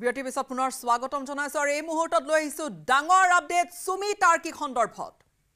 বিৰতিৰ পিছত পুনৰ স্বাগতম জনাইছো আৰু এই মুহূৰ্তত লৈ আহিছো ডাঙৰ আপডেট সুমি টাৰ্কি সন্দৰ্ভত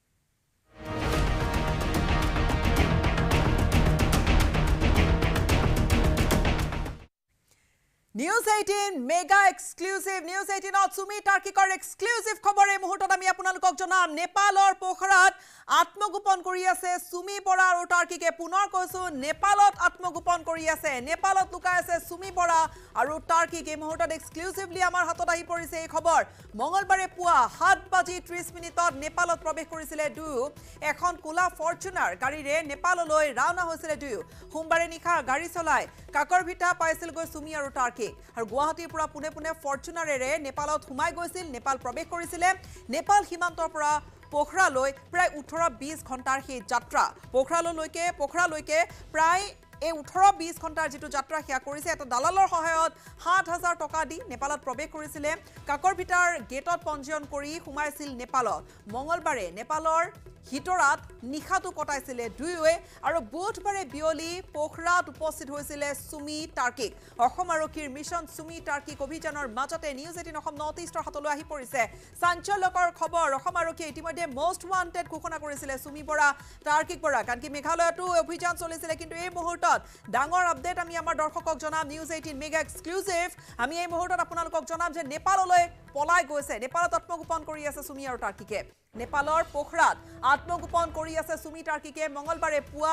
News18 mega exclusive News18 Assam Northeast exclusive খবৰ এই মুহূৰ্তত আমি আপোনালোকক জনাম নেপালৰ পোখৰাত আত্মগোপন কৰি আছে সুমি বৰা আৰু টাৰ্কিকে পুনৰ কৈছো নেপালত আত্মগোপন কৰি আছে নেপালত লুকাই আছে সুমি বৰা আৰু টাৰ্কিকে এই মুহূৰ্তত এক্সক্লুসিভলি আমাৰ হাতত আহি পৰিছে এই খবৰ মঙ্গলবাৰে পুৱা 7:30 নেপালত প্ৰৱেশ কৰিছিল দুয়ো এখন কোলা ফৰচুনাৰ গাড়ীৰে নেপাললৈ ৰাওনা হৈছিল দুয়ো সোমবাৰে নিশা গাড়ী চলাই কাকৰভিটা পাইছিল গৈ সুমি আৰু টাৰ্কি আৰু গুৱাহাটীৰ পৰা পুনে পুনে ফৰচুনাৰেৰে নেপালত হুমাই গৈছিল নেপাল প্ৰৱেশ কৰিছিল নেপাল সীমান্তৰ পৰা পোখৰালৈ প্ৰায় 18-20 ঘণ্টাৰ সেই যাত্ৰা পোখৰালৈকে প্ৰায় এই 18-20 ঘণ্টাৰ যেটো যাত্ৰা হিয়া কৰিছে এটা দালালৰ সহায়ত 7000 টকা দি নেপালত প্ৰৱেশ কৰিছিল কাকৰভিটাৰ গেটত পঞ্জীয়ন কৰি হুমাইছিল নেপালত মঙ্গলবাৰে নেপালৰ হিতৰাত নিখাটো কটাইছিল দুয়োৱে আৰু বুধবাৰে বিয়লি পোখৰাত উপস্থিত হৈছিল সুমি টাৰ্কিক অসম আৰক্ষীৰ মিছন সুমি টাৰ্কিক অভিযানৰ মাজতে নিউজ18 অসম নৰ্থ ইষ্টৰ হাতলৈ আহি পৰিছে চাঞ্চল্যকৰ খবৰ অসম আৰক্ষীয়ে ইতিমধ্যে মোষ্ট ওয়ান্টেড ঘোষণা কৰিছিল সুমি বৰা টাৰ্কিক বৰা কাৰণ কি মেঘালয়তো অভিযান চলিছিল কিন্তু এই মুহূৰ্তত ডাঙৰ আপডেট আমি আমাৰ দৰ্শকক জনাম নিউজ18 মেগা এক্সক্লুসিভ আমি এই মুহূৰ্তত আপোনালোকক জনাম যে নেপাললৈ পলাই গৈছে নেপালত আত্মগোপন কৰি আছে সুমি আৰু টাৰ্কিকে নেপালৰ পোখৰাত আত্মগোপন কৰি আছে সুমি টাৰ্কিকে মঙ্গলবাৰে পুৱা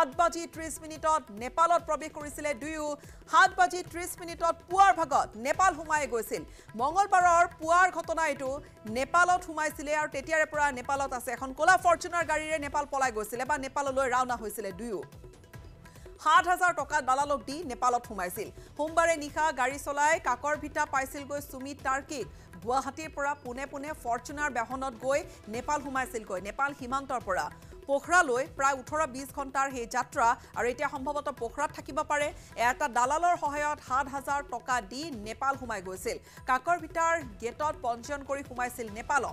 7:30 নেপালত প্ৰৱেশ কৰিছিল দুয়ো 7:30 পুৱাৰ ভাগত নেপাল হুমাই গৈছিল মঙ্গলবাৰৰ পুৱাৰ ঘটনা এটো নেপালত হুমাইছিল আৰু তেতিয়াৰে পৰা নেপালত আছে এখন কোলা ফৰচুনাৰ গাড়ীৰে নেপাল পলাই গৈছিল বা নেপাললৈ ৰাওনা হৈছিল দুয়ো 7000 টকা দালালক দি নেপালত হুমাইছিল সোমবাৰে নিশা গাড়ী চলাই কাকৰভিটা পাইছিল গৈ সুমি টাৰ্কিক গুৱাহাটীৰ পৰা পুনে পুনে ফৰচুনাৰ বাহনত গৈ নেপাল হুমাইছিল গৈ নেপাল সীমান্তৰ পৰা পোখৰালৈ প্ৰায় 18-20 ঘণ্টাৰ সেই যাত্ৰা আৰু এতিয়া সম্ভৱতঃ পোখৰাত থাকিব পাৰে এটা দালালৰ সহায়ত 7000 টকা দি নেপাল হুমাই গৈছিল কাকৰভিটাৰ গেটত পঞ্জীয়ন কৰি হুমাইছিল নেপালত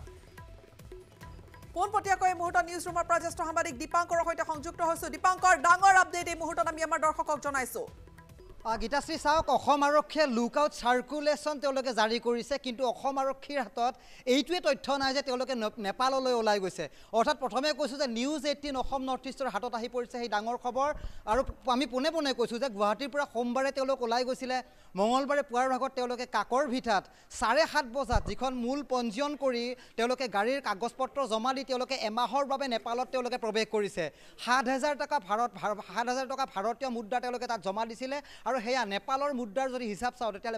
পোনপটীয়াকৈ এই মুহূৰ্তত নিউজ ৰুমৰ পৰা জ্যেষ্ঠ সাংবাদিক দীপাংকৰৰ সৈতে সংযুক্ত হৈছো দীপাংকৰ ডাঙৰ আপডেট এই মুহূৰ্তত আমি আমাৰ দৰ্শকক জনাইছো গীতাশ্ৰী চাওক অসম আৰক্ষীয়ে লুকআউট সাৰ্কুলেশ্যন তেওঁলোকে জাৰি কৰিছে কিন্তু অসম আৰক্ষীৰ হাতত এইটোৱে তথ্য নাই যে তেওঁলোকে নেপাললৈ ওলাই গৈছে অৰ্থাৎ প্ৰথমে কৈছো যে নিউজ18 অসম নৰ্থ ইষ্টৰ হাতত আহি পৰিছে সেই ডাঙৰ খবৰ আৰু আমি পুনে পুনে কৈছো যে গুৱাহাটীৰ পৰা সোমবাৰে তেওঁলোক ওলাই গৈছিলে মঙ্গলবাৰে পুৱাৰ ভাগত তেওঁলোকে কাকৰভিটাত 7:30 বজাত যিখন মূল পঞ্জীয়ন কৰি তেওঁলোকে গাড়ীৰ কাগজপত্ৰ জমা দি তেওঁলোকে এমাহৰ বাবে নেপালত তেওঁলোকে প্ৰৱেশ কৰিছে 7000 টকা ভাৰতীয় মুদ্ৰা তেওঁলোকে তাত জমা দিছিলে আৰু হেয়া নেপালৰ মুদ্ৰাৰ যদি হিচাপ চাও তেতিয়ালে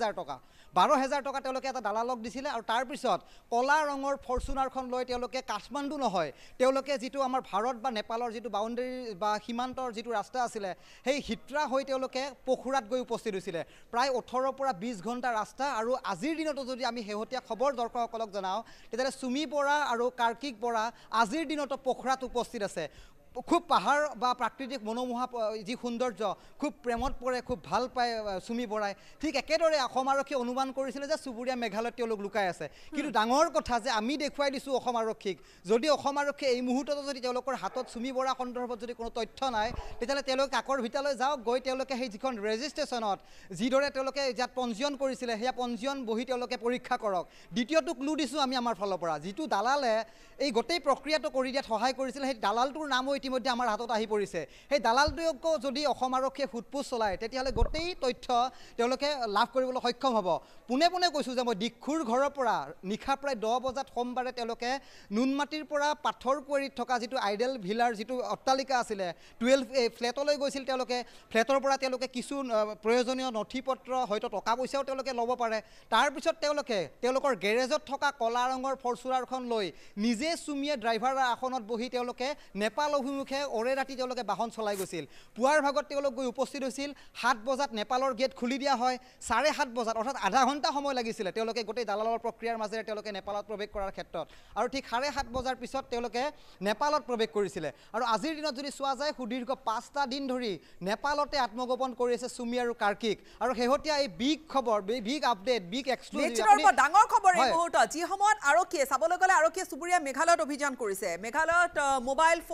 12000 টকা তেওঁলোকে এটা দালালক দিছিলে আৰু তাৰ পিছত কলা ৰঙৰ ফৰচুনাৰখন লৈ তেওঁলোকে কাঠমাণ্ডু নহয় তেওঁলোকে যেটো আমাৰ ভাৰত বা নেপালৰ যেটো বাউণ্ডাৰী বা সীমান্তৰ যেটো ৰাস্তা আছিল সেই হিত্ৰা হৈ তেওঁলোকে পোখৰাত গৈ উপস্থিত হৈছিল প্ৰায় 18 পৰা 20 ঘণ্টা ৰাস্তা আৰু আজিৰ দিনতো যদি আমি হেহতিয়া খবৰ দৰ্শকসকলক জনাও তেতিয়ালে সুমি বৰা আৰু কাৰ্কিক বৰা আজিৰ দিনতো পোখৰাত উপস্থিত আছে খুব পাহাৰ বা প্ৰাকৃতিক মনোমোহা যি সৌন্দৰ্য খুব প্ৰেমত পৰে খুব ভাল পায় সুমি বৰাই ঠিক একেদৰে অসম আৰক্ষী অনুমান কৰিছিল যে সুবুৰীয়া মেঘালয়ত তেওঁলোক লুকাই আছে কিন্তু ডাঙৰ কথা যে আমি দেখুৱাই দিছো অসম আৰক্ষীক যদি অসম আৰক্ষীয়ে এই মুহূৰ্তত যদি তেওঁলোকৰ হাতত সুমি বৰা সন্দৰ্ভত যদি কোনো তথ্য নাই তেতিয়ালে তেওঁলোক কাকৰভিটালৈ যাওক গৈ তেওঁলোকে সেই যিখন ৰেজিষ্ট্ৰেচনত যিদৰে তেওঁলোকে ইয়াত পঞ্জীয়ন কৰিছিল হেয়া পঞ্জীয়ন বহি তেওঁলোকে পৰীক্ষা কৰক দ্বিতীয়টো ক্লু দিছো আমি আমাৰ ফালৰ পৰা যিটো দালালে এই গোটেই প্ৰক্ৰিয়াটো কৰি দিয়াত সহায় কৰিছিল সেই দালালটোৰ নাম ইতিমধ্যে আমাৰ হাতত আহি পৰিছে সেই দালালটোক যদি অসম আৰক্ষীয়ে ফুটপুছ চলায় তেতিয়ালে গোটেই তথ্য তেওঁলোকে লাভ কৰিবলৈ সক্ষম হ'ব পুনে পুনে কৈছো যে মই দিক্ষুৰ ঘৰৰ পৰা নিখা প্ৰায় 10 বজাত সোমবাৰে তেওঁলোকে নুনমাটিৰ পৰা পাথৰকুৱাৰীত থকা যেটো আইডেল ভিলাৰ যেটো অট্টালিকা আছিল 12 ফ্লেটলৈ গৈছিল তেওঁলোকে ফ্লেটৰ পৰা তেওঁলোকে কিছু প্ৰয়োজনীয় নথিপত্ৰ হয়তো টকা পইচাও তেওঁলোকে ল'ব পাৰে তাৰ পিছত তেওঁলোকৰ গেৰেজত থকা কলা ৰঙৰ ফৰচুনাৰখন লৈ নিজে সুমিয়ে ড্ৰাইভাৰ আসনত বহি তেওঁলোকে নেপাল অভিমুখে ওৰে ৰাতি তেওঁলোকে বাহন চলাই গৈছিল পুৱাৰ ভাগত তেওঁলোক গৈ উপস্থিত হৈছিল 7 বজাত নেপালৰ গেট খুলি দিয়া হয় 7:30 বজাত অৰ্থাৎ আধা ঘণ্টা সময় লাগিছিল তেওঁলোকে গোটেই দালালৰ প্ৰক্ৰিয়াৰ মাজেৰে তেওঁলোকে নেপালত প্ৰৱেশ কৰাৰ ক্ষেত্ৰত আৰু ঠিক 7:30 বজাৰ পিছত তেওঁলোকে নেপালত প্ৰৱেশ কৰিছিল আৰু আজিৰ দিনত যদি চোৱা যায় সুদীৰ্ঘ 5টা দিন ধৰি নেপালতে আত্মগোপন কৰি আছে সুমি আৰু কাৰ্কিক আৰু হেহতিয়া এই বিগ খবৰ বিগ আপডেট বিগ এক্সক্লুসিভ ডাঙৰ খবৰ এই মুহূৰ্তত যি সময়ত আৰক্ষীয়ে চাবলৈ গ'লে আৰক্ষীয়ে সুবুৰীয়া মেঘালয়ত অভিযান কৰিছে মেঘালয়ত মোবাইল ফোন অন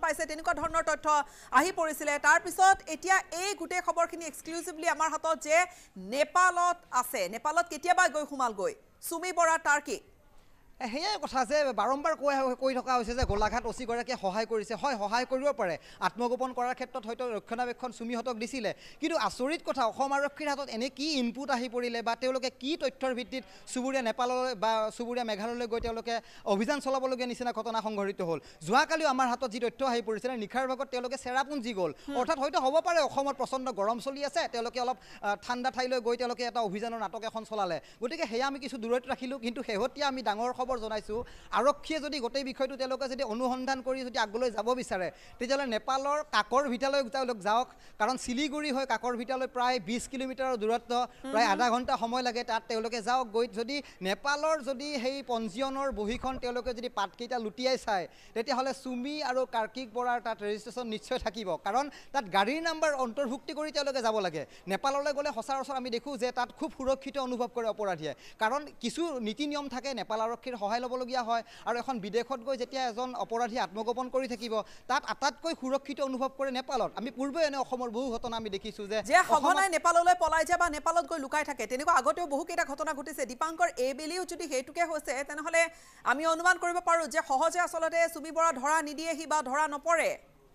পাইছে তেনেকুৱা ধৰণৰ তথ্য আহি পৰিছিলে তাৰ পিছত এতিয়া এই গুটে খবৰখিনি এক্সক্লুসিভলি আমাৰ হাতত যে নেপালত আছে নেপালত কেতিয়াবা গৈ সোমালগৈ সুমি বৰা টাৰ্কি হেয়াই কথা যে বাৰম্বাৰ কৈ থকা হৈছে যে গোলাঘাট অচিগৰাকীয়ে সহায় কৰিছে হয় সহায় কৰিব পাৰে আত্মগোপন কৰাৰ ক্ষেত্ৰত হয়তো ৰক্ষণাবেক্ষণ সুমিহঁতক দিছিলে কিন্তু আচৰিত কথা অসম আৰক্ষীৰ হাতত এনে কি ইনপুট আহি পৰিলে বা তেওঁলোকে কি তথ্যৰ ভিত্তিত চুবুৰীয়া নেপাললৈ বা চুবুৰীয়া মেঘালয়লৈ গৈ তেওঁলোকে অভিযান চলাবলগীয়া নিচিনা ঘটনা সংঘটিত হ'ল যোৱাকালিও আমাৰ হাতত যি তথ্য আহি পৰিছিলে নিশাৰ ভাগত তেওঁলোকে চেৰাপুঞ্জী গ'ল অৰ্থাৎ হয়তো হ'ব পাৰে অসমত প্ৰচণ্ড গৰম চলি আছে তেওঁলোকে অলপ ঠাণ্ডা ঠাইলৈ গৈ তেওঁলোকে এটা অভিযানৰ নাটক এখন চলালে গতিকে সেয়া আমি কিছু দূৰত ৰাখিলোঁ কিন্তু শেহতীয়া আমি ডাঙৰ খবৰ জনাইছোঁ আৰক্ষীয়ে যদি গোটেই বিষয়টো তেওঁলোকে যদি অনুসন্ধান কৰি যদি আগলৈ যাব বিচাৰে তেতিয়াহ'লে নেপালৰ কাকৰ ভিটালৈ তেওঁলোক যাওক কাৰণ শিলিগুৰি হৈ কাকৰ ভিটালৈ প্ৰায় 20 কিলোমিটাৰৰ দূৰত্ব প্ৰায় আধা ঘণ্টা সময় লাগে তাত তেওঁলোকে যাওক গৈ যদি নেপালৰ যদি সেই পঞ্জীয়নৰ বহীখন তেওঁলোকে যদি পাতকেইটা লুটিয়াই চায় তেতিয়াহ'লে সুমি আৰু কাৰ্কিক বৰাৰ তাত ৰেজিষ্ট্ৰেশ্যন নিশ্চয় থাকিব কাৰণ তাত গাড়ীৰ নাম্বাৰ অন্তৰ্ভুক্তি কৰি তেওঁলোকে যাব লাগে নেপাললৈ গ'লে সচৰাচৰ আমি দেখোঁ যে তাত খুব সুৰক্ষিত অনুভৱ কৰে অপৰাধীয়ে কাৰণ কিছু নীতি নিয়ম থাকে নেপাল আৰক্ষীৰ সহায় ল'বলগীয়া হয় আৰু এখন বিদেশত গৈ যেতিয়া এজন অপৰাধী আত্মগোপন কৰি থাকিব তাত আটাইতকৈ সুৰক্ষিত অনুভৱ কৰে নেপালত আমি পূৰ্বে এনে অসমৰ বহু ঘটনা আমি দেখিছোঁ যে সঘনাই নেপাললৈ পলাই যায় বা নেপালত গৈ লুকাই থাকে তেনেকুৱা আগতেও বহুকেইটা ঘটনা ঘটিছে দীপাংকৰ এইবেলিও যদি সেইটোকে হৈছে তেনেহ'লে আমি অনুমান কৰিব পাৰোঁ যে সহজে আচলতে সুমি বৰা ধৰা নিদিয়েহি বা ধৰা নপৰে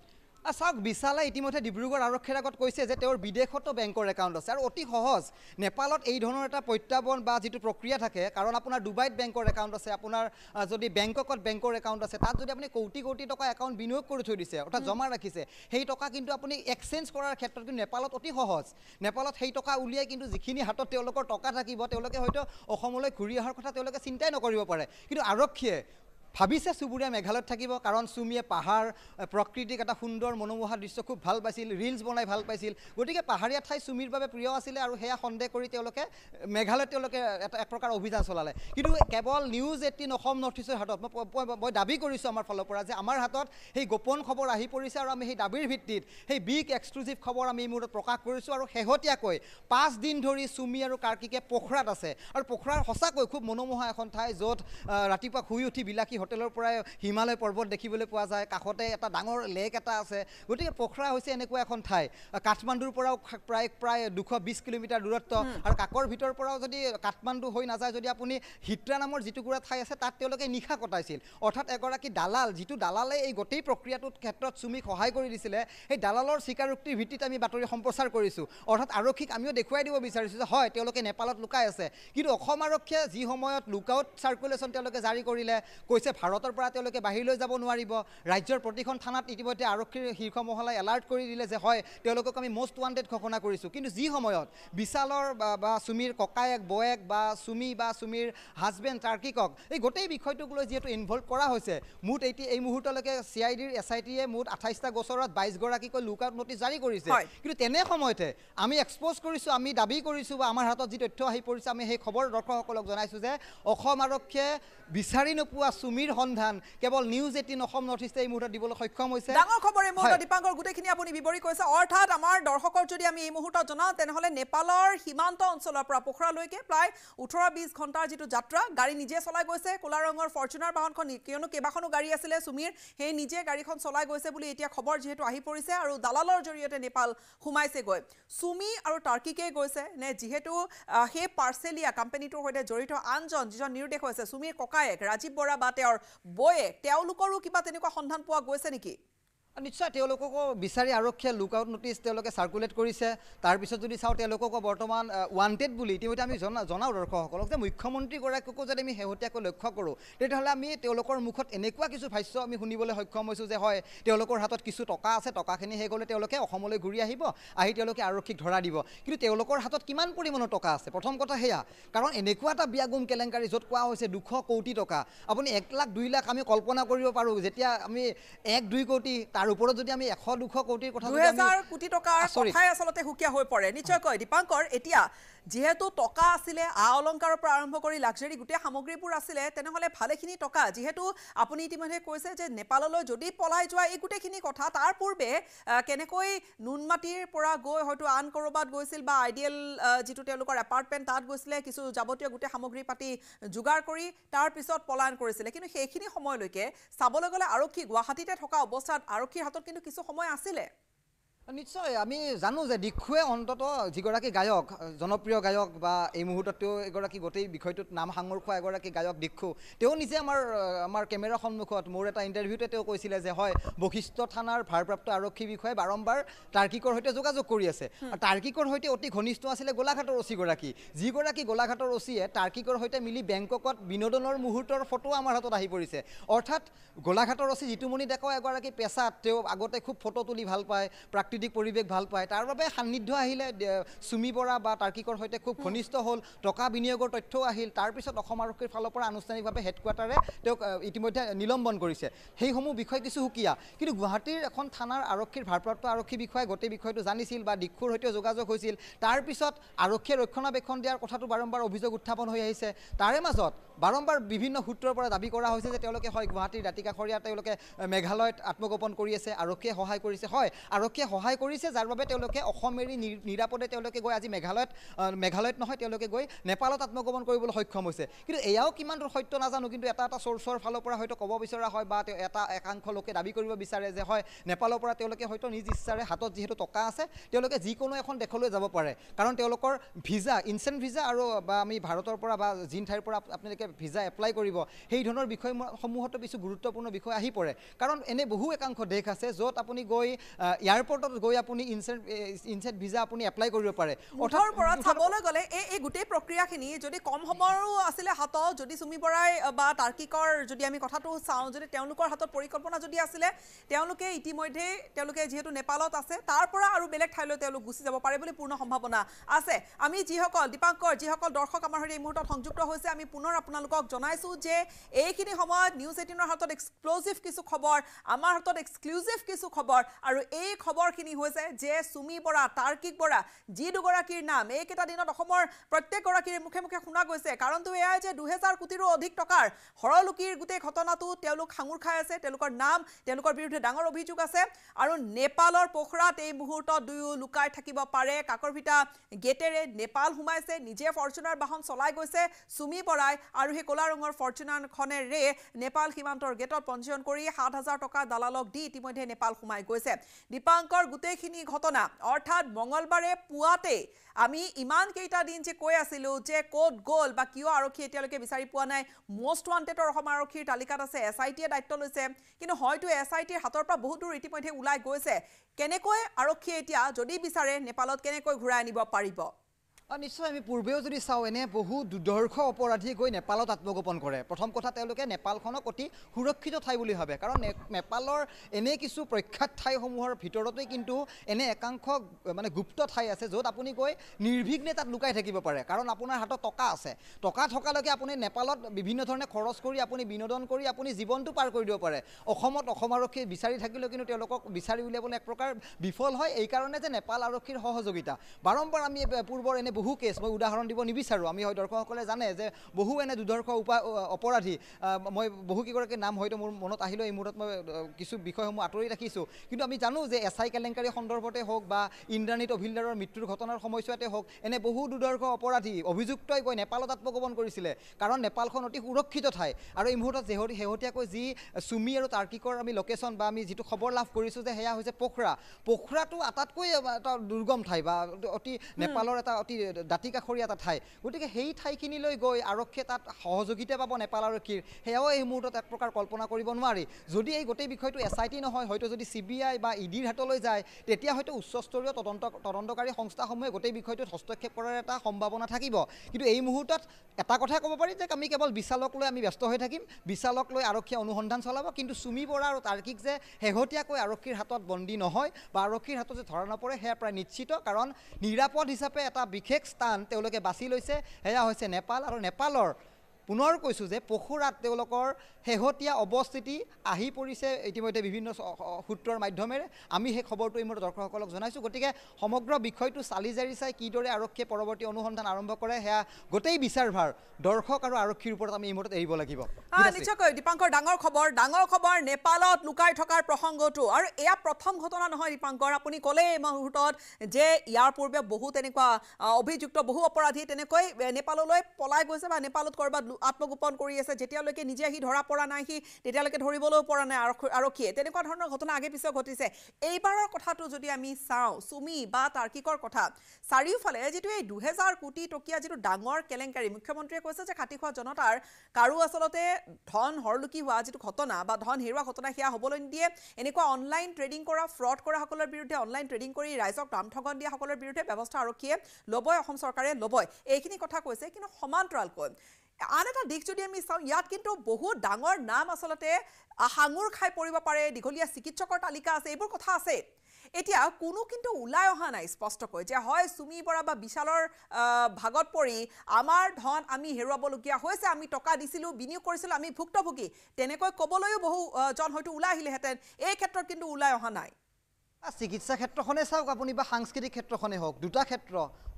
চাওক বিশালে ইতিমধ্যে ডিব্ৰুগড় আৰক্ষীৰ আগত কৈছে যে তেওঁৰ বিদেশতো বেংকৰ একাউণ্ট আছে আৰু অতি সহজ নেপালত এই ধৰণৰ এটা প্ৰত্যাৱৰ্তন বা যিটো প্ৰক্ৰিয়া থাকে কাৰণ আপোনাৰ ডুবাইত বেংকৰ একাউণ্ট আছে আপোনাৰ যদি বেংককত বেংকৰ একাউণ্ট আছে তাত যদি আপুনি কোটি কোটি টকা একাউণ্ট বিনিয়োগ কৰি থৈ দিছে অৰ্থাৎ জমা ৰাখিছে সেই টকা কিন্তু আপুনি এক্সচেঞ্জ কৰাৰ ক্ষেত্ৰত কিন্তু নেপালত অতি সহজ নেপালত সেই টকা উলিয়াই কিন্তু যিখিনি হাতত তেওঁলোকৰ টকা থাকিব তেওঁলোকে হয়তো অসমলৈ ঘূৰি অহাৰ কথা তেওঁলোকে চিন্তাই নকৰিব পাৰে কিন্তু আৰক্ষীয়ে ভাবিছে চুবুৰীয়া মেঘালয়ত থাকিব কাৰণ চুমিয়ে পাহাৰ প্ৰকৃতিক এটা সুন্দৰ মনোমোহা দৃশ্য খুব ভাল পাইছিল ৰিলছ বনাই ভাল পাইছিল গতিকে পাহাৰীয়া ঠাই চুমিৰ বাবে প্ৰিয় আছিলে আৰু সেয়া সন্দেহ কৰি তেওঁলোকে মেঘালয়ত তেওঁলোকে এক প্ৰকাৰ অভিযান চলালে কিন্তু কেৱল নিউজ 18 অসম নৰ্থ ইষ্টৰ হাতত মই দাবী কৰিছোঁ আমাৰ ফালৰ পৰা যে আমাৰ হাতত সেই গোপন খবৰ আহি পৰিছে আৰু আমি সেই দাবীৰ ভিত্তিত সেই বিগ এক্সক্লুচিভ খবৰ আমি এই মুহূৰ্তত প্ৰকাশ কৰিছোঁ আৰু শেহতীয়াকৈ 5 দিন ধৰি চুমি আৰু কাৰ্কিকে পোখৰাত আছে আৰু পোখৰাৰ সঁচাকৈ খুব মনোমোহা এখন ঠাই য'ত ৰাতিপুৱা শুই উঠি বিলাকী হোটেলৰ পৰাই হিমালয় পৰ্বত দেখিবলৈ পোৱা যায় কাষতে এটা ডাঙৰ লেক এটা আছে গতিকে পোখৰা হৈছে এনেকুৱা এখন ঠাই কাঠমাণ্ডুৰ পৰাও প্ৰায় 220 কিলোমিটাৰ দূৰত্ব আৰু কাকৰ ভিতৰৰ পৰাও যদি কাঠমাণ্ডু হৈ নাযায় যদি আপুনি হিট্ৰা নামৰ যিটুকুৰা ঠাই আছে তাত তেওঁলোকে নিশা কটাইছিল অৰ্থাৎ এগৰাকী দালাল যিটো দালালে এই গোটেই প্ৰক্ৰিয়াটোৰ ক্ষেত্ৰত চুমিক সহায় কৰি দিছিলে সেই দালালৰ স্বীকাৰোক্তিৰ ভিত্তিত আমি বাতৰি সম্প্ৰচাৰ কৰিছোঁ অৰ্থাৎ আৰক্ষীক আমিও দেখুৱাই দিব বিচাৰিছোঁ যে হয় তেওঁলোকে নেপালত লুকাই আছে কিন্তু অসম আৰক্ষীয়ে যি সময়ত লুকআউট চাৰ্কুলেশ্যন তেওঁলোকে জাৰি কৰিলে কৈছে ভাৰতৰ পৰা তেওঁলোকে বাহিৰলৈ যাব নোৱাৰিব ৰাজ্যৰ প্ৰতিখন থানাত ইতিমধ্যে আৰক্ষীৰ শীৰ্ষ মহলাই এলাৰ্ট কৰি দিলে যে হয় তেওঁলোকক আমি মষ্ট ৱান্টেড ঘোষণা কৰিছোঁ কিন্তু যি সময়ত বিশালৰ বা চুমিৰ ককায়েক বয়েক বা চুমি বা চুমিৰ হাজবেণ্ড টাৰ্কিকক এই গোটেই বিষয়টোক লৈ যিহেতু ইনভলভ কৰা হৈছে মুঠ এই মুহূৰ্তলৈকে CIDৰ SITয়ে মুঠ 28টা গোচৰত 22 গৰাকীকৈ লুকআউট নটিছ জাৰি কৰিছে কিন্তু তেনে সময়তে আমি এক্সপ'জ কৰিছোঁ আমি দাবী কৰিছোঁ বা আমাৰ হাতত যি তথ্য আহি পৰিছে আমি সেই খবৰ দৰ্শকসকলক জনাইছোঁ যে অসম আৰক্ষীয়ে বিচাৰি নোপোৱা চুমিৰ সন্ধান কেৱল নিউজ 18 অসম নৰ্থ ইষ্টে এই মুহূৰ্তত দিবলৈ সক্ষম হৈছে ডাঙৰ খবৰ এই মুহূৰ্তত দীপাংকৰ গোটেইখিনি আপুনি বিৱৰি কৈছে অৰ্থাৎ আমাৰ দৰ্শকৰ যদি আমি এই মুহূৰ্তত জনাওঁ তেনেহ'লে নেপালৰ সীমান্ত অঞ্চলৰ পৰা পোখৰালৈকে প্ৰায় 18-20 ঘণ্টাৰ যিটো যাত্ৰা গাড়ী নিজে চলাই গৈছে ক'লা ৰঙৰ ফৰ্চুনাৰ বাহনখন কিয়নো কেইবাখনো গাড়ী আছিলে চুমিৰ সেই নিজে গাড়ীখন চলাই গৈছে বুলি এতিয়া খবৰ যিহেতু আহি পৰিছে আৰু দালালৰ জৰিয়তে নেপাল সোমাইছেগৈ চুমি আৰু টাৰ্কিকে গৈছে নে যিহেতু সেই পাৰ্চেলিয়া কোম্পানীটোৰ সৈতে জড়িত আনজন যিজন নিৰুদ্দেশ হৈছে চুমিৰ ককায়েক ৰাজীৱ বৰা বা তেওঁৰ বয়েক তেওঁলোকৰো কিবা তেনেকুৱা সন্ধান পোৱা গৈছে নেকি নিশ্চয় তেওঁলোককো বিচাৰি আৰক্ষীয়ে লুকআউট নটিছ তেওঁলোকে চাৰ্কুলেট কৰিছে তাৰপিছত যদি চাওঁ তেওঁলোককো বৰ্তমান ৱান্টেড বুলি ইতিমধ্যে আমি জনাওঁ দৰ্শকসকলক যে মুখ্যমন্ত্ৰীগৰাকীকো যদি আমি শেহতীয়াকৈ লক্ষ্য কৰোঁ তেতিয়াহ'লে আমি তেওঁলোকৰ মুখত এনেকুৱা কিছু ভাষ্য আমি শুনিবলৈ সক্ষম হৈছোঁ যে হয় তেওঁলোকৰ হাতত কিছু টকা আছে টকাখিনি শেষ হ'লে তেওঁলোকে অসমলৈ ঘূৰি আহিব আহি তেওঁলোকে আৰক্ষীক ধৰা দিব কিন্তু তেওঁলোকৰ হাতত কিমান পৰিমাণৰ টকা আছে প্ৰথম কথা সেয়া কাৰণ এনেকুৱা এটা বিয়াগুম কেলেংকাৰী য'ত কোৱা হৈছে 200 কোটি টকা আপুনি 1 লাখ 2 লাখ আমি কল্পনা কৰিব পাৰোঁ যেতিয়া আমি 1-2 কোটি তাৰ ওপৰত যদি আমি 100-200 কোটিৰ কথা 2000 কোটি টকাৰ কথাই আচলতে হুকিয়া হৈ পৰে নিশ্চয়কৈ দীপাংকৰ এতিয়া যেহেতু টকা আছিলে অলংকাৰৰ পৰা আৰম্ভ কৰি লাক্সাৰী গোটেই সামগ্ৰীবোৰ আছিলে তেনেহ'লে ভালেখিনি টকা যেহেতু আপুনি ইতিমধ্যে কৈছে যে নেপাললৈ যদি পলাই যোৱা এই গোটেইখিনি কথা তাৰ পূৰ্বে কেনেকৈ নুনমাটিৰ পৰা গৈ হয়তো আন ক'ৰবাত গৈছিল বা আইডিয়েল যিটো তেওঁলোকৰ এপাৰ্টমেণ্ট তাত গৈছিলে কিছু যাৱতীয় গোটেই সামগ্ৰী পাতি যোগাৰ কৰি তাৰ পিছত পলায়ন কৰিছিলে কিন্তু সেইখিনি সময়লৈকে চাবলৈ গ'লে আৰক্ষী গুৱাহাটীতে থকা অৱস্থাত আৰক্ষী আৰক্ষীৰ হাতত কিন্তু কিছু সময় আছিলে নিশ্চয় আমি জানো যে দিক্ষুৱে অন্তত যিগৰাকী গায়ক জনপ্ৰিয় গায়ক বা এই মুহূৰ্তত তেওঁ এগৰাকী গোটেই বিষয়টোত নাম সাঙুৰ খোৱা এগৰাকী গায়ক দিক্ষু তেওঁ নিজে আমাৰ কেমেৰাৰ সন্মুখত মোৰ এটা ইণ্টাৰভিউতে তেওঁ কৈছিলে যে হয় বশিষ্ঠ থানাৰ ভাৰপ্ৰাপ্ত আৰক্ষী বিষয়াই বাৰম্বাৰ তাৰ্কিকৰ সৈতে যোগাযোগ কৰি আছে আৰু তাৰ্কিকৰ সৈতে অতি ঘনিষ্ঠ আছিলে গোলাঘাটৰ অচিগৰাকী যিগৰাকী গোলাঘাটৰ অচিয়ে তাৰ্কিকৰ সৈতে মিলি বেংককত বিনোদনৰ মুহূৰ্তৰ ফটো আমাৰ হাতত আহি পৰিছে অৰ্থাৎ গোলাঘাটৰ অচি জিতুমণি ডেকা এগৰাকী পেছাত তেওঁ আগতে খুব ফটো তুলি ভাল পায় প্ৰাকৃতিক পৰিৱেশ ভাল পায় তাৰ বাবে সান্নিধ্য আহিলে সুমি বৰা বা তাৰ্কিকৰ সৈতে খুব ঘনিষ্ঠ হ'ল টকা বিনিয়োগৰ তথ্যও আহিল তাৰপিছত অসম আৰক্ষীৰ ফালৰ পৰা আনুষ্ঠানিকভাৱে হেডকোৱাৰ্টাৰে তেওঁক ইতিমধ্যে নিলম্বন কৰিছে সেইসমূহ বিষয় কিছু সুকীয়া কিন্তু গুৱাহাটীৰ এখন থানাৰ আৰক্ষীৰ ভাৰপ্ৰাপ্ত আৰক্ষী বিষয়াই গোটেই বিষয়টো জানিছিল বা দিক্ষুৰ সৈতে যোগাযোগ হৈছিল তাৰপিছত আৰক্ষীয়ে ৰক্ষণাবেক্ষণ দিয়াৰ কথাটো বাৰম্বাৰ অভিযোগ উত্থাপন হৈ আহিছে তাৰে মাজত বাৰম্বাৰ বিভিন্ন সূত্ৰৰ পৰা দাবী কৰা হৈছে যে তেওঁলোকে হয় গুৱাহাটীৰ দাঁতিকাষৰীয়া তেওঁলোকে মেঘালয়ত আত্মগোপন কৰি আছে আৰক্ষীয়ে সহায় কৰিছে হয় আৰক্ষীয়ে সহায় কৰিছে যাৰ বাবে তেওঁলোকে অসম এৰি নিৰাপদে তেওঁলোকে গৈ আজি মেঘালয়ত নহয় তেওঁলোকে গৈ নেপালত আত্মগোপন কৰিবলৈ সক্ষম হৈছে কিন্তু এয়াও কিমান দূৰ সত্য নাজানো কিন্তু এটা চ'ৰ্চৰ ফালৰ পৰা হয়তো ক'ব বিচৰা হয় বা এটা একাংশ লোকে দাবী কৰিব বিচাৰে যে হয় নেপালৰ পৰা তেওঁলোকে হয়তো নিজ ইচ্ছাৰে হাতত যিহেতু টকা আছে তেওঁলোকে যিকোনো এখন দেশলৈ যাব পাৰে কাৰণ তেওঁলোকৰ ভিজা ইনষ্টেণ্ট ভিজা আৰু বা আমি ভাৰতৰ পৰা বা যিন ঠাইৰ পৰা আপোনালোকে ভিজা এপ্লাই কৰিব সেই ধৰণৰ বিষয়সমূহতো কিছু গুৰুত্বপূৰ্ণ বিষয় আহি পৰে কাৰণ এনে বহু একাংশ দেশ আছে য'ত আপুনি গৈ এয়াৰপৰ্টত গৈ আপুনি ইনষ্টেণ্ট ভিজা আপুনি এপ্লাই কৰিব পাৰে অৰ্থাৎ পৰা চাবলৈ গ'লে এই গোটেই প্ৰক্ৰিয়াখিনি যদি কম সময়ৰো আছিলে হাতত যদি সুমি বৰাই বা তাৰ্কিকৰ যদি আমি কথাটো চাওঁ যদি তেওঁলোকৰ হাতত পৰিকল্পনা যদি আছিলে তেওঁলোকে ইতিমধ্যে তেওঁলোকে যিহেতু নেপালত আছে তাৰ পৰা আৰু বেলেগ ঠাইলৈ তেওঁলোক গুচি যাব পাৰে বুলি পূৰ্ণ সম্ভাৱনা আছে আমি যিসকল দীপাংকৰ যিসকল দৰ্শক আমাৰ সৈতে এই মুহূৰ্তত সংযুক্ত হৈছে আমি পুনৰ আপোনালোকক জনাইছো যে এইখিনি সময়ত নিউজ 18ৰ হাতত এক্সক্লুজিভ কিছু খবৰ আমাৰ হাতত এক্সক্লুজিভ কিছু খবৰ আৰু এই খবৰখিনি হৈছে যে সুমি বৰা তাৰ্কিক বৰা যি দুগৰাকীৰ নাম এইকেইটা দিনত অসমৰ প্ৰত্যেকগৰাকীৰ মুখে মুখে শুনা গৈছে কাৰণটো এয়াই যে 2000 কোটিৰো অধিক টকাৰ হৰলুকিৰ গোটেই ঘটনাটো তেওঁলোক সাঙুৰ খাই আছে তেওঁলোকৰ নাম তেওঁলোকৰ বিৰুদ্ধে ডাঙৰ অভিযোগ আছে আৰু নেপালৰ পোখৰাত এই মুহূৰ্তত দুয়ো লুকাই থাকিব পাৰে কাকৰভিটা গেটেৰে নেপাল সোমাইছে নিজে ফৰ্চুনাৰ বাহন চলাই গৈছে সুমি বৰাই আৰু সেই কলা ৰঙৰ ফৰ্চুনাৰখনেৰে নেপাল সীমান্তৰ গেটত পঞ্জীয়ন কৰি 7000 টকা দালালক দি ইতিমধ্যে নেপাল সোমাই গৈছে দীপাংকৰ গোটেইখিনি ঘটনা অৰ্থাৎ মঙ্গলবাৰে পুৱাতে আমি ইমান কেইটা দিন যে কৈ আছিলো যে কোড গোল বা কিয় আৰক্ষী এতিয়ালৈকে বিচাৰি পোৱা নাই মোষ্ট ওয়ান্টেডৰ অসম আৰক্ষীৰ তালিকাত আছে এছআইটিয়ে দায়িত্ব লৈছে কিন্তু হয়তো এছআইটিৰ হাতৰ পৰা বহুত দূৰ ইতিমধ্যে ওলাই গৈছে কেনেকৈ আৰক্ষীয়ে এতিয়া যদি বিচাৰে নেপালত কেনেকৈ ঘূৰাই আনিব পাৰিব নিশ্চয় আমি পূৰ্বেও যদি চাওঁ এনে বহু দুৰ্ধৰ্ষ অপৰাধী গৈ নেপালত আত্মগোপন কৰে প্ৰথম কথা তেওঁলোকে নেপালখনক অতি সুৰক্ষিত ঠাই বুলি ভাবে কাৰণ নেপালৰ এনে কিছু প্ৰখ্যাত ঠাইসমূহৰ ভিতৰতেই কিন্তু এনে একাংশ মানে গুপ্ত ঠাই আছে য'ত আপুনি গৈ নিৰ্বিঘ্নে তাত লুকাই থাকিব পাৰে কাৰণ আপোনাৰ হাতত টকা আছে টকা থকালৈকে আপুনি নেপালত বিভিন্ন ধৰণে খৰচ কৰি আপুনি বিনোদন কৰি আপুনি জীৱনটো পাৰ কৰি দিব পাৰে অসমত অসম আৰক্ষীয়ে বিচাৰি থাকিলেও কিন্তু তেওঁলোকক বিচাৰি উলিয়াবলৈ এক প্ৰকাৰ বিফল হয় এই কাৰণে যে নেপাল আৰক্ষীৰ সহযোগিতা বাৰম্বাৰ আমি পূৰ্বৰ এনে বহু কেছ মই উদাহৰণ দিব নিবিচাৰোঁ আমি হয় দৰ্শকসকলে জানে যে বহু এনে দুৰ্ধৰ্ষ অপৰাধী মই বহুকেইগৰাকীৰ নাম হয়তো মোৰ মনত আহিলেও এই মুহূৰ্তত মই কিছু বিষয়সমূহ আঁতৰি ৰাখিছোঁ কিন্তু আমি জানো যে এছআই কেলেংকাৰী সন্দৰ্ভতে হওক বা ইন্দ্ৰাণী তহিলদাৰৰ মৃত্যুৰ ঘটনাৰ সময়ছোৱাতে হওক এনে বহু দুৰ্ধৰ্ষ অপৰাধী অভিযুক্তই গৈ নেপালত আত্মগোপন কৰিছিলে কাৰণ নেপালখন অতি সুৰক্ষিত ঠাই আৰু এই মুহূৰ্তত শেহতীয়াকৈ যি সুমি আৰু তাৰ্কিকৰ আমি লোকেশ্যন বা আমি যিটো খবৰ লাভ কৰিছোঁ যে সেয়া হৈছে পোখৰাটো আটাইতকৈ এটা দুৰ্গম ঠাই বা অতি নেপালৰ এটা অতি দাঁতিকাষৰীয়া এটা ঠাই গতিকে সেই ঠাইখিনিলৈ গৈ আৰক্ষীয়ে তাত সহযোগিতা পাব নেপাল আৰক্ষীৰ সেয়াও এই মুহূৰ্তত এক প্ৰকাৰ কল্পনা কৰিব নোৱাৰি যদি এই গোটেই বিষয়টো এছআইটি নহয় হয়তো যদি CBI বা ইডিৰ হাতলৈ যায় তেতিয়া হয়তো উচ্চস্তৰীয় তদন্তকাৰী সংস্থাসমূহে গোটেই বিষয়টোত হস্তক্ষেপ কৰাৰ এটা সম্ভাৱনা থাকিব কিন্তু এই মুহূৰ্তত এটা কথাই ক'ব পাৰি যে আমি কেৱল বিচালক লৈ আমি ব্যস্ত হৈ থাকিম বিচালক লৈ আৰক্ষীয়ে অনুসন্ধান চলাব কিন্তু সুমি বৰা আৰু তাৰ্কিক যে শেহতীয়াকৈ আৰক্ষীৰ হাতত বন্দী নহয় বা আৰক্ষীৰ হাতত যে ধৰা নপৰে সেয়া প্ৰায় নিশ্চিত কাৰণ নিৰাপদ হিচাপে এটা বিশেষ স্থান তেওঁলোকে বাছি লৈছে সেয়া হৈছে নেপাল আৰু নেপালৰ পুনৰ কৈছোঁ যে পোখৰাত তেওঁলোকৰ শেহতীয়া অৱস্থিতি আহি পৰিছে ইতিমধ্যে বিভিন্ন সূত্ৰৰ মাধ্যমেৰে আমি সেই খবৰটো এই মুহূৰ্তত দৰ্শকসকলক জনাইছোঁ গতিকে সমগ্ৰ বিষয়টো চালি জাৰি চাই কিদৰে আৰক্ষীয়ে পৰৱৰ্তী অনুসন্ধান আৰম্ভ কৰে সেয়া গোটেই বিচাৰভাৰ দৰ্শক আৰু আৰক্ষীৰ ওপৰত আমি এই মুহূৰ্তত এৰিব লাগিব নিশ্চয়কৈ দীপাংকৰ ডাঙৰ খবৰ নেপালত লুকাই থকাৰ প্ৰসংগটো আৰু এয়া প্ৰথম ঘটনা নহয় দীপাংকৰ আপুনি ক'লে এই মুহূৰ্তত যে ইয়াৰ পূৰ্বে বহুত এনেকুৱা অভিযুক্ত বহু অপৰাধী তেনেকৈ নেপাললৈ পলাই গৈছে বা নেপালত ক'ৰবাত আত্মগোপন কৰি আছে যেতিয়ালৈকে নিজে আহি ধৰা পৰা নাই সি তেতিয়ালৈকে ধৰিবলৈও পৰা নাই আৰক্ষীয়ে তেনেকুৱা ধৰণৰ ঘটনা আগে পিছে ঘটিছে এইবাৰৰ কথাটো যদি আমি চাওঁ সুমি বা তাৰ্কিকৰ কথা চাৰিওফালে যেটো এই 2000 কোটি টকীয়া যেটো ডাঙৰ কেলেংকাৰী মুখ্যমন্ত্ৰীয়ে কৈছে যে খাটি খোৱা জনতাৰ কাৰো আসলতে ধন হৰলুকি হোৱা যেটো ঘটনা বা ধন হেৰুৱা ঘটনা হিয়া হ'বলৈ নিদিয়ে এনেকুৱা অনলাইন ট্ৰেডিং কৰা ফ্ৰড কৰা সকলৰ বিৰুদ্ধে অনলাইন ট্ৰেডিং কৰি ৰাইজক দাম ঠগন দিয়া সকলৰ বিৰুদ্ধে ব্যৱস্থা আৰক্ষীয়ে লবই অসম চৰকাৰে লবই এইখিনি কথা কৈছে কিন্তু সমান্তৰালকৈ আন এটা দিশ যদি আমি চাওঁ ইয়াত কিন্তু বহুত ডাঙৰ নাম আসলতে হাঙুৰ খাই পৰিব পাৰে দীঘলীয়া চিকিৎসকৰ তালিকা আছে এইবোৰ কথা আছে এতিয়া কোনো কিন্তু উলাই অহা নাই স্পষ্টকৈ যে হয় সুমি বৰা বা বিশালৰ ভাগত পৰি আমাৰ ধন আমি হেৰুৱাবলগীয়া হৈছে আমি টকা দিছিলো বিনিয়োগ কৰিছিলো আমি ভুক্তভোগী তেনেকৈ কবলৈও বহু জন হয়তো উলাই আহিলেহেঁতেন এই ক্ষেত্ৰত কিন্তু উলাই অহা নাই চিকিৎসা ক্ষেত্ৰখনে চাওক আপুনি বা সাংস্কৃতিক ক্ষেত্ৰখনে হওক দুটা ক্ষেত্ৰ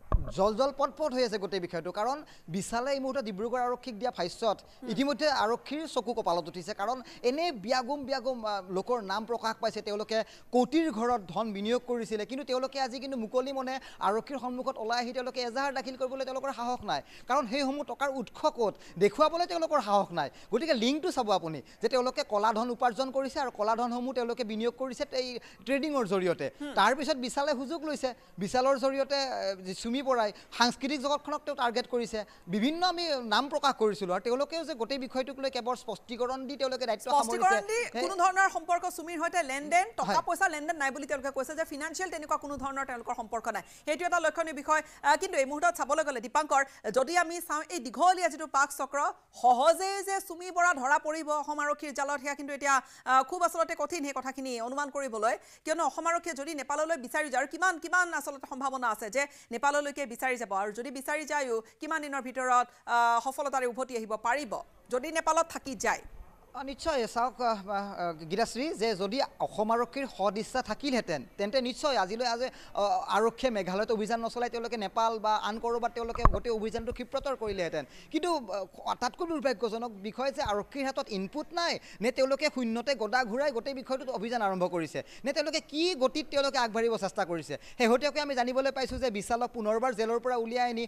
জল পটপট হৈ আছে গোটেই বিষয়টো কাৰণ বিশালে এই মুহূৰ্তত ডিব্ৰুগড় আৰক্ষীক দিয়া ভাষ্যত ইতিমধ্যে আৰক্ষীৰ চকু কপালত উঠিছে কাৰণ এনে বিয়াগুম লোকৰ নাম প্ৰকাশ পাইছে তেওঁলোকে কোটিৰ ঘৰত ধন বিনিয়োগ কৰিছিলে কিন্তু তেওঁলোকে আজি কিন্তু মুকলি মনে আৰক্ষীৰ সন্মুখত ওলাই আহি তেওঁলোকে এজাহাৰ দাখিল কৰিবলৈ তেওঁলোকৰ সাহস নাই কাৰণ সেইসমূহ টকাৰ উৎস ক'ত দেখুৱাবলৈ তেওঁলোকৰ সাহস নাই গতিকে লিংকটো চাব আপুনি যে তেওঁলোকে কলা ধন উপাৰ্জন কৰিছে আৰু কলা ধনসমূহ তেওঁলোকে বিনিয়োগ কৰিছে এই ট্ৰেডিঙৰ জৰিয়তে তাৰপিছত বিশালে সুযোগ লৈছে বিশালৰ জৰিয়তে সুমি বৰাই সাংস্কৃতিক জগতখনক তেওঁ টাৰ্গেট কৰিছে বিভিন্ন আমি নাম প্ৰকাশ কৰিছিলো আৰু তেওঁলোকেও যে গোটেই বিষয়টোক লৈ কেৱল স্পষ্টীকৰণ দি তেওঁলোকে দায়িত্ব সামৰিছে কোনো ধৰণৰ সম্পৰ্ক সুমিৰ হৈতে লেনদেন টকা পইচা লেনদেন নাই বুলি তেওঁলোকে কৈছে যে ফিনান্সিয়েল তেনেকুৱা কোনো ধৰণৰ তেওঁলোকৰ সম্পৰ্ক নাই সেইটো এটা লক্ষণীয় বিষয় কিন্তু এই মুহূৰ্তত চাবলৈ গ'লে দীপাংকৰ যদি আমি চাওঁ এই দীঘলীয়া যেটো পাক চক্ৰ সহজে যে সুমি বৰা ধৰা পৰিব অসম আৰক্ষীৰ জালত হেয়া কিন্তু এতিয়া খুব আসলতে কঠিন হে কথাখিনি অনুমান কৰিবলৈ কিয়নো অসম আৰক্ষীয়ে যদি নেপাললৈ বিচাৰি যায় আৰু কিমান আসলতে সম্ভাৱনা আছে যে নেপাললৈ বিচাৰি যাব আৰু যদি বিচাৰি যায়ও কিমান দিনৰ ভিতৰত সফলতাৰে উভতি আহিব পাৰিব যদি নেপালত থাকি যায় নিশ্চয় চাওক গীতাশ্ৰী যে যদি অসম আৰক্ষীৰ সদিচ্ছা থাকিলহেঁতেন তেন্তে নিশ্চয় আজিলৈ আৰক্ষীয়ে মেঘালয়ত অভিযান নচলাই তেওঁলোকে নেপাল বা আন ক'ৰবাত তেওঁলোকে গোটেই অভিযানটো ক্ষিপ্ৰতৰ কৰিলেহেঁতেন কিন্তু আটাইতকৈ দুৰ্ভাগ্যজনক বিষয় যে আৰক্ষীৰ হাতত ইনপুট নাই নে তেওঁলোকে শূন্যতে গদা ঘূৰাই গোটেই বিষয়টোত অভিযান আৰম্ভ কৰিছে নে তেওঁলোকে কি গতিত তেওঁলোকে আগবাঢ়িব চেষ্টা কৰিছে শেহতীয়াকৈ আমি জানিবলৈ পাইছোঁ যে বিশালক পুনৰবাৰ জেলৰ পৰা উলিয়াই আনি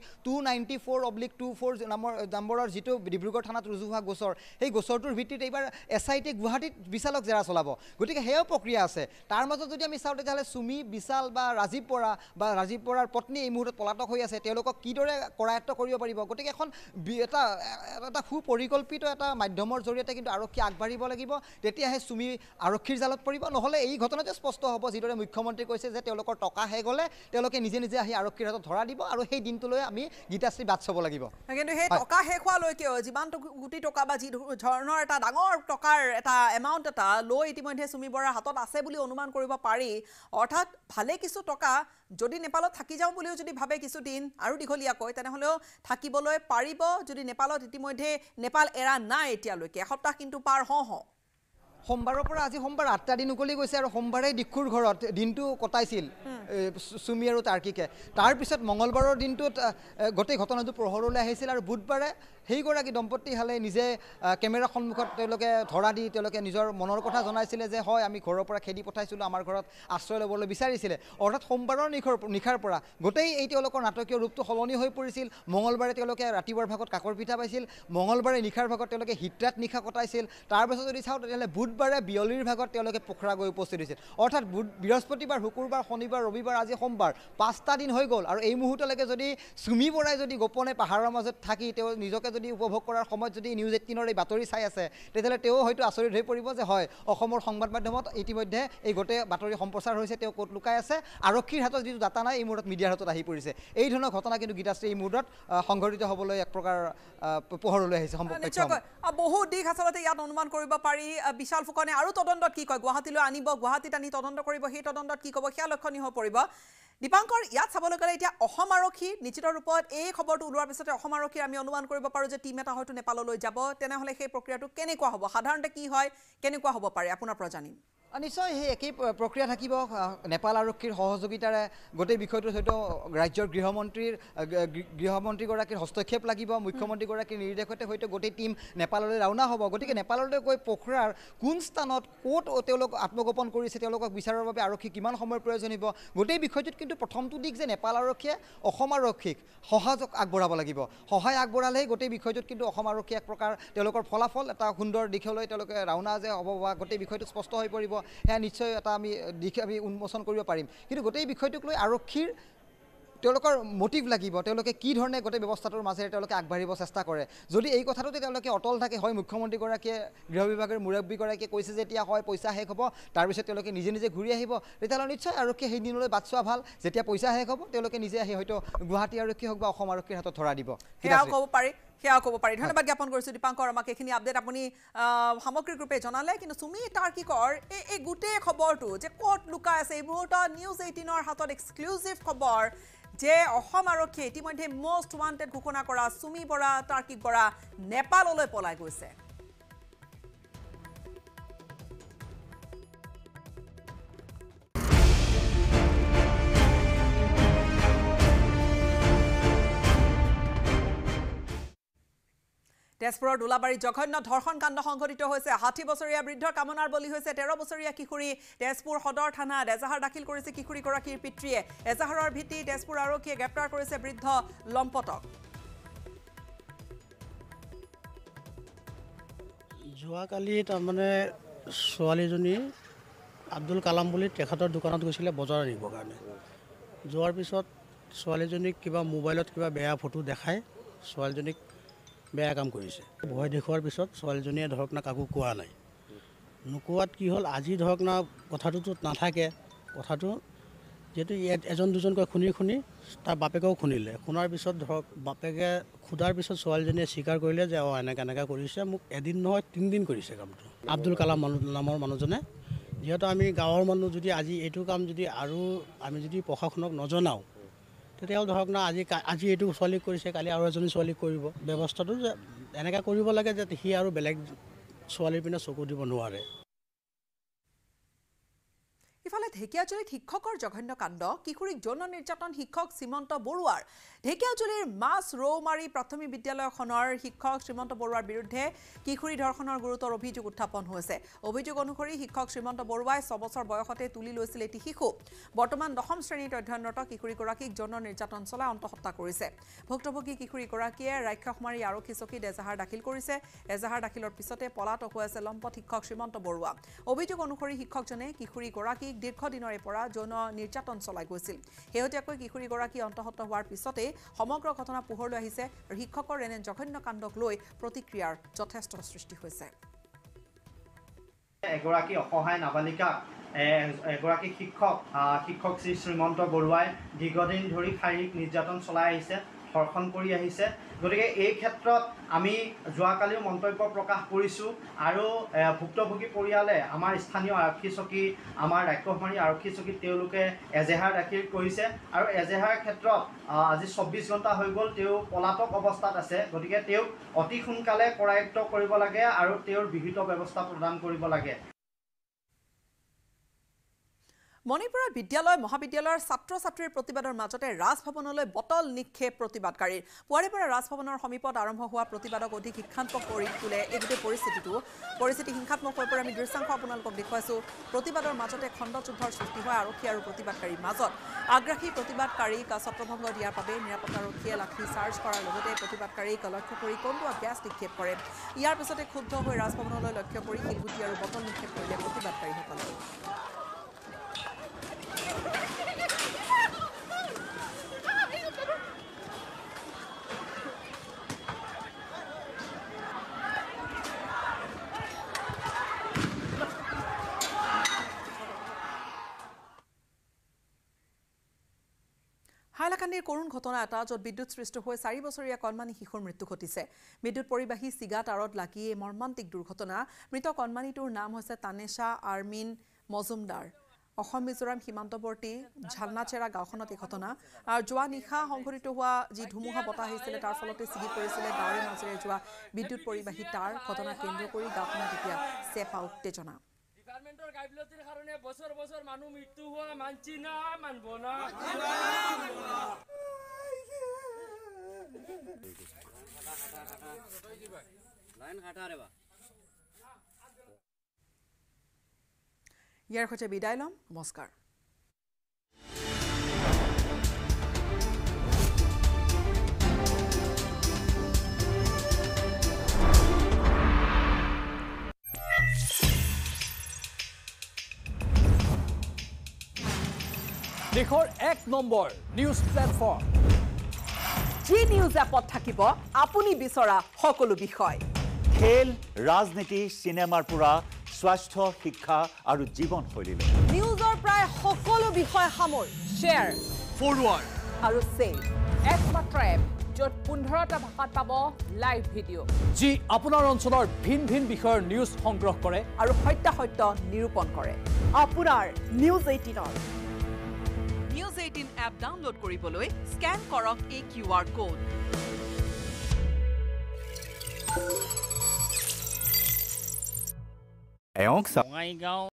294/24 নম্বৰৰ যিটো ডিব্ৰুগড় থানাত ৰুজু হোৱা গোচৰ সেই গোচৰটোৰ ভিত্তিত এইবাৰ SIT গুৱাহাটীত বিশালক জেৰা চলাব গতিকে হেও প্ৰক্ৰিয়া আছে তাৰ মাজত যদি আমি চাওঁ তেতিয়াহ'লে সুমি বিশাল বা ৰাজীৱ বৰাৰ পত্নী এই মুহূৰ্তত পলাতক হৈ আছে তেওঁলোকক কিদৰে কৰায়ত্ব কৰিব পাৰিব গতিকে এখন এটা সুপৰিকল্পিত এটা মাধ্যমৰ জৰিয়তে কিন্তু আৰক্ষী আগবাঢ়িব লাগিব তেতিয়াহে সুমি আৰক্ষীৰ জালত পৰিব নহ'লে এই ঘটনাটো স্পষ্ট হ'ব যিদৰে মুখ্যমন্ত্ৰী কৈছে যে তেওঁলোকৰ টকা হে গ'লে তেওঁলোকে নিজে আহি আৰক্ষীৰ হাতত ধৰা দিব আৰু সেই দিনটোলৈ আমি গীতাশ্ৰী বাট চাব লাগিব কিন্তু সেই টকা শেষ হোৱালৈকেও যিমান কোটি টকা বা যি ধৰণৰ এটা ডাঙৰ টকাৰ এটা এমাউণ্ট এটা লৈ ইতিমধ্যে সুমি বৰাৰ হাতত আছে বুলি অনুমান কৰিব পাৰি অৰ্থাৎ ভালে কিছু টকা যদি নেপালত থাকি যাওঁ বুলিও যদি ভাবে কিছুদিন আৰু দীঘলীয়াকৈ তেনেহ'লেও থাকিবলৈ পাৰিব যদি নেপালত ইতিমধ্যে নেপাল এৰা নাই এতিয়ালৈকে এসপ্তাহ কিন্তু পাৰ হওঁ সোমবাৰৰ পৰা আজি সোমবাৰ 8টা দিন উকলি গৈছে আৰু সোমবাৰে দিক্ষুৰ ঘৰত দিনটো কটাইছিল সুমি আৰু তাৰ্কিকে তাৰপিছত মঙলবাৰৰ দিনটোত গোটেই ঘটনাটো পোহৰলৈ আহিছিল আৰু বুধবাৰে সেইগৰাকী দম্পতি হালে নিজে কেমেৰা সন্মুখত তেওঁলোকে ধৰা দি তেওঁলোকে নিজৰ মনৰ কথা জনাইছিলে যে হয় আমি ঘৰৰ পৰা খেদি পঠাইছিলোঁ আমাৰ ঘৰত আশ্ৰয় ল'বলৈ বিচাৰিছিলে অৰ্থাৎ সোমবাৰৰ নিশাৰ পৰা গোটেই এই তেওঁলোকৰ নাটকীয় ৰূপটো সলনি হৈ পৰিছিল মঙলবাৰে তেওঁলোকে ৰাতিপুৱাৰ ভাগত কাকৰ পিঠা পাইছিল মঙলবাৰে নিশাৰ ভাগত তেওঁলোকে হিটৰাত নিশা কটাইছিল তাৰপিছত যদি চাওঁ তেতিয়াহ'লে বুধবাৰে বিয়লিৰ ভাগত তেওঁলোকে পোখৰা গৈ উপস্থিত হৈছিল অৰ্থাৎ বৃহস্পতিবাৰ শুকুৰবাৰ শনিবাৰ ৰবিবাৰ আজি সোমবাৰ 5টা দিন হৈ গ'ল আৰু এই মুহূৰ্তলৈকে যদি সুমি বৰাই যদি গোপনে পাহাৰৰ মাজত থাকি তেওঁ নিজকে যদি উপভোগ কৰাৰ সময়ত যদি নিউজ 18ৰ এই বাতৰি চাই আছে তেতিয়াহ'লে তেওঁ হয়তো আচৰিত হৈ পৰিব যে হয় অসমৰ সংবাদ মাধ্যমত ইতিমধ্যে এই গোটেই বাতৰি সম্প্ৰচাৰ হৈছে তেওঁ ক'ত লুকাই আছে আৰক্ষীৰ হাতত যিটো ডাটা নাই এই মুহূৰ্তত মিডিয়াৰ হাতত আহি পৰিছে এই ধৰণৰ ঘটনা কিন্তু গীতাশ্ৰী এই মুহূৰ্তত সংঘটিত হ'বলৈ এক প্ৰকাৰ পোহৰলৈ আহিছে নিশ্চয়কৈ বহু দিশ আচলতে ইয়াত অনুমান কৰিব পাৰি বিশাল ফুকনে আৰু তদন্তত কি কয় গুৱাহাটীলৈ আনিব গুৱাহাটীত আনি তদন্ত কৰিব সেই তদন্তত কি ক'ব সেয়া লক্ষণীয় হৈ পৰিব দীপাংকৰ ইয়াত চাবলৈ গ'লে এতিয়া অসম আৰক্ষী নিশ্চিত ৰূপত এই খবৰটো ওলোৱাৰ পিছতে অসম আৰক্ষীৰ আমি অনুমান কৰিব পাৰোঁ যে টিম এটা হয়তো নেপাললৈ যাব তেনেহ'লে সেই প্ৰক্ৰিয়াটো কেনেকুৱা হ'ব সাধাৰণতে কি হয় কেনেকুৱা হ'ব পাৰে আপোনাৰ পৰা জানিম নিশ্চয় সেই একেই প্ৰক্ৰিয়া থাকিব নেপাল আৰক্ষীৰ সহযোগিতাৰে গোটেই বিষয়টোত হয়তো ৰাজ্যৰ গৃহমন্ত্ৰীগৰাকীৰ হস্তক্ষেপ লাগিব মুখ্যমন্ত্ৰীগৰাকীৰ নিৰ্দেশতে হয়তো গোটেই টীম নেপাললৈ ৰাওনা হ'ব গতিকে নেপাললৈ গৈ পোখৰাৰ কোন স্থানত ক'ত তেওঁলোক আত্মগোপন কৰিছে তেওঁলোকক বিচাৰৰ বাবে আৰক্ষী কিমান সময়ৰ প্ৰয়োজন হ'ব গোটেই বিষয়টোত কিন্তু প্ৰথমটো দিশ যে নেপাল আৰক্ষীয়ে অসম আৰক্ষীক সহায় আগবঢ়াব লাগিব সহায় আগবঢ়ালেই গোটেই বিষয়টোত কিন্তু অসম আৰক্ষী এক প্ৰকাৰ তেওঁলোকৰ ফলাফল এটা সুন্দৰ দিশলৈ তেওঁলোকে ৰাওনা যে হ'ব বা গোটেই বিষয়টো স্পষ্ট হৈ পৰিব হ্যাঁ নিশ্চয় এটা আমি উন্মোচন কৰিব পাৰিম কিন্তু গোটেই বিষয়টোক লৈ আৰক্ষীৰ তেওঁলোকৰ মোটিভ লাগিব তেওঁলোকে কি ধৰণে গোটেই ব্যৱস্থাটোৰ মাজেৰে তেওঁলোকে আগবাঢ়িব চেষ্টা কৰে যদি এই কথাটোতে তেওঁলোকে অটল থাকে হয় মুখ্যমন্ত্ৰীগৰাকীয়ে গৃহ বিভাগৰ মুৰব্বীগৰাকীয়ে কৈছে যে এতিয়া হয় পইচা শেষ হ'ব তাৰপিছত তেওঁলোকে নিজে নিজে ঘূৰি আহিব তেতিয়াহ'লে নিশ্চয় আৰক্ষীয়ে সেই দিনলৈ বাট চোৱা ভাল যেতিয়া পইচা শেষ হ'ব তেওঁলোকে নিজে আহি হয়তো গুৱাহাটী আৰক্ষী হওক বা অসম আৰক্ষীৰ হাতত ধৰা দিব সেয়াও ক'ব পাৰি ধন্যবাদ জ্ঞাপন কৰিছোঁ দীপাংকৰ আমাক এইখিনি আপডেট আপুনি সামগ্ৰিক ৰূপে জনালে কিন্তু চুমি তাৰ্কিকৰ এই গোটেই খবৰটো যে ক'ত লুকাই আছে এই মুহূৰ্তত নিউজ 18ৰ হাতত এক্সক্লুচিভ খবৰ যে অসম আৰক্ষীয়ে ইতিমধ্যে মষ্ট ৱান্টেড ঘোষণা কৰা চুমি বৰা তাৰ্কিক বৰা নেপাললৈ পলাই গৈছে তেজপুৰৰ দোলাবাৰীত জঘন্য ধৰ্ষণ কাণ্ড সংঘটিত হৈছে 60 বছৰীয়া বৃদ্ধৰ কামনাৰ বলি হৈছে 13 বছৰীয়া কিশোৰী তেজপুৰ সদৰ থানাত এজাহাৰ দাখিল কৰিছে কিশোৰীগৰাকীৰ পিতৃয়ে এজাহাৰৰ ভিত্তিত তেজপুৰ আৰক্ষীয়ে গ্ৰেপ্তাৰ কৰিছে বৃদ্ধ লম্পটক যোৱাকালি তাৰমানে ছোৱালীজনী আব্দুল কালাম বুলি তেখেতৰ দোকানত গৈছিলে বজাৰ আনিবৰ কাৰণে যোৱাৰ পিছত ছোৱালীজনীক কিবা মোবাইলত কিবা বেয়া ফটো দেখাই ছোৱালীজনীক বেয়া কাম কৰিছে ভয় দেখুৱাৰ পিছত ছোৱালীজনীয়ে ধৰক না কাকো কোৱা নাই নোকোৱাত কি হ'ল আজি ধৰক না কথাটোতো নাথাকে কথাটো যেহেতু এজন দুজনকৈ শুনি তাৰ বাপেকেও শুনিলে শুনাৰ পিছত ধৰক বাপেকে খুদাৰ পিছত ছোৱালীজনীয়ে স্বীকাৰ কৰিলে যে এনেকৈ কৰিছে মোক এদিন নহয় 3 দিন কৰিছে কামটো আব্দুল কালাম নামৰ মানুহজনে যেহেতু আমি গাঁৱৰ মানুহ যদি আজি এইটো কাম যদি আৰু আমি যদি প্ৰশাসনক নজনাওঁ তেতিয়াহ'লে ধৰক না আজি এইটো ছোৱালীক কৰিছে কালি আৰু এজনী ছোৱালীক কৰিব ব্যৱস্থাটো যে এনেকৈ কৰিব লাগে যে সি আৰু বেলেগ ছোৱালীৰ পিনে চকু দিব নোৱাৰে ইফালে ঢেকিয়াজুলিত শিক্ষকৰ জঘন্য কাণ্ড কিশোৰীক যৌন নিৰ্যাতন শিক্ষক শ্ৰীমন্ত বৰুৱাৰ ঢেকিয়াজুলিৰ মাছ ৰৌমাৰী প্ৰাথমিক বিদ্যালয়খনৰ শিক্ষক শ্ৰীমন্ত বৰুৱাৰ বিৰুদ্ধে কিশোৰী ধৰ্ষণৰ গুৰুতৰ অভিযোগ উত্থাপন হৈছে অভিযোগ অনুসৰি শিক্ষক শ্ৰীমন্ত বৰুৱাই 6 বছৰ বয়সতে তুলি লৈছিল এটি শিশু বৰ্তমান 10ম শ্ৰেণীত অধ্যয়নৰত কিশোৰীগৰাকীক যৌন নিৰ্যাতন চলাই অন্তঃহত্যা কৰিছে ভুক্তভোগী কিশোৰীগৰাকীয়ে ৰাক্ষসমাৰী আৰক্ষী চকীত এজাহাৰ দাখিল কৰিছে এজাহাৰ দাখিলৰ পিছতে পলাতক হৈ আছে লম্পট শিক্ষক শ্ৰীমন্ত বৰুৱা অভিযোগ অনুসৰি শিক্ষকজনে কিশোৰীগৰাকীক দীৰ্ঘদিনৰে পৰা যৌন নিৰ্যাতন চলাই গৈছিল হেহতীয়াকৈ কিশোৰীগৰাকী অন্তঃহত্যা হোৱাৰ পিছতে সমগ্ৰ ঘটনা পোহৰলৈ আহিছে আৰু শিক্ষকৰ এনে জঘন্য কাণ্ডক লৈ প্ৰতিক্ৰিয়াৰ যথেষ্ট সৃষ্টি হৈছে এগৰাকী অসহায় নাবালিকা এগৰাকী শিক্ষক শ্ৰীমন্ত বৰুৱাই দীৰ্ঘদিন ধৰি শাৰীৰিক নিৰ্যাতন চলাই আহিছে ধৰ্ষণ কৰি আহিছে গতিকে এই ক্ষেত্ৰত আমি যোৱাকালিও মন্তব্য প্ৰকাশ কৰিছোঁ আৰু ভুক্তভোগী পৰিয়ালে আমাৰ স্থানীয় আৰক্ষী চকী আমাৰ ৰাক্ষসমাৰী আৰক্ষী চকীত তেওঁলোকে এজেহাৰ দাখিল কৰিছে আৰু এজেহাৰৰ ক্ষেত্ৰত আজি 24 ঘণ্টা হৈ গ'ল তেওঁ পলাতক অৱস্থাত আছে গতিকে তেওঁক অতি সোনকালে কৰায়ত্ব কৰিব লাগে আৰু তেওঁৰ বিহিত ব্যৱস্থা প্ৰদান কৰিব লাগে মণিপুৰৰ বিদ্যালয় মহাবিদ্যালয়ৰ ছাত্ৰ ছাত্ৰীৰ প্ৰতিবাদৰ মাজতে ৰাজভৱনলৈ বটল নিক্ষেপ প্ৰতিবাদকাৰীৰ পুৱাৰে পৰা ৰাজভৱনৰ সমীপত আৰম্ভ হোৱা প্ৰতিবাদক অধিক শিক্ষাত্মক কৰি তোলে এই গোটেই পৰিস্থিতি হিংসাত্মক হৈ পৰে আমি দৃশ্যাংশ আপোনালোকক দেখুৱাইছোঁ প্ৰতিবাদৰ মাজতে খণ্ডযুদ্ধৰ সৃষ্টি হয় আৰক্ষী আৰু প্ৰতিবাদকাৰীৰ মাজত আগ্ৰাসী প্ৰতিবাদকাৰীক ছত্ৰভংগ দিয়াৰ বাবে নিৰাপত্তাৰক্ষীয়ে লাঠি চাৰ্জ কৰাৰ লগতে প্ৰতিবাদকাৰীক লক্ষ্য কৰি কন্দুৱা গেছ নিক্ষেপ কৰে ইয়াৰ পিছতে ক্ষুব্ধ হৈ ৰাজভৱনলৈ লক্ষ্য কৰি শিলগুটি আৰু বটল নিক্ষেপ কৰিলে প্ৰতিবাদকাৰীসকলে হাইলাকান্দিৰ কৰুণ ঘটনা এটা য'ত বিদ্যুৎ সৃষ্ট হৈ 4 বছৰীয়া কণমানি শিশুৰ মৃত্যু ঘটিছে বিদ্যুৎ পৰিবাহী চিগা তাৰত লাগি এই মৰ্মান্তিক দুৰ্ঘটনা মৃত কণমানিটোৰ নাম হৈছে তানেশা আৰ্মিন মজুমদাৰ অসম মিজোৰাম সীমান্তৱৰ্তী ঝালনাচেৰা গাঁওখনত এই ঘটনা আৰু যোৱা নিশা সংঘটিত হোৱা যি ধুমুহা বতাহ আহিছিলে তাৰ ফলতে ছিগি পৰিছিলে গাঁৱৰ মাজেৰে যোৱা বিদ্যুৎ পৰিবাহী তাৰ ঘটনা কেন্দ্ৰ কৰি গাঁওখনত এতিয়া চেপা উত্তেজনা গভৰ্ণমেণ্টৰ গাইডলাইনৰ কাৰণে বছৰ বছৰ মানুহ মৃত্যু হোৱা মানছি না মানব না লাইন কাটা ৰে বা ইয়াৰ সৈতে বিদায় লম নমস্কাৰ দেশৰ 1 নম্বৰ নিউজ প্লেটফৰ্ম জি নিউজ এপত থাকিব আপুনি বিচৰা সকলো বিষয় খেল ৰাজনীতি সিনেমাৰ পৰা স্বাস্থ্য শিক্ষা আৰু জীৱনশৈলী নিউজৰ প্ৰায় সকলো বিষয় সামৰি শ্বেয়াৰ ফৰৱাৰ্ড আৰু চেভ একমাত্ৰ এপ য'ত 15টা ভাষাত পাব লাইভ ভিডিঅ' যি আপোনাৰ অঞ্চলৰ ভিন ভিন বিষয়ৰ নিউজ সংগ্ৰহ কৰে আৰু সত্য নিৰূপণ কৰে আপোনাৰ নিউজ 18ৰ নিউজ 18 এপ ডাউনলোড কৰিবলৈ স্কেন কৰক এই QR কোড এওঁক বঙাইগাঁও